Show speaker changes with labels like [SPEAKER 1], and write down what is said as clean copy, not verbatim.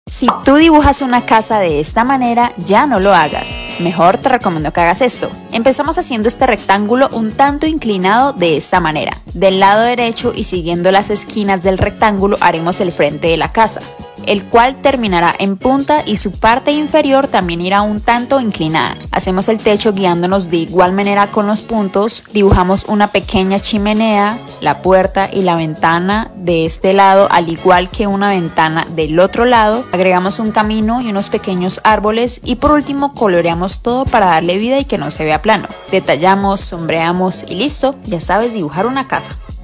[SPEAKER 1] Si tú dibujas una casa de esta manera, ya no lo hagas. Mejor te recomiendo que hagas esto. Empezamos haciendo este rectángulo un tanto inclinado de esta manera. Del lado derecho y siguiendo las esquinas del rectángulo haremos el frente de la casa, el cual terminará en punta y su parte inferior también irá un tanto inclinada. Hacemos el techo guiándonos de igual manera con los puntos, dibujamos una pequeña chimenea, la puerta y la ventana de este lado, al igual que una ventana del otro lado. Agregamos un camino y unos pequeños árboles y por último coloreamos todo para darle vida y que no se vea plano. Detallamos, sombreamos y listo, ya sabes dibujar una casa.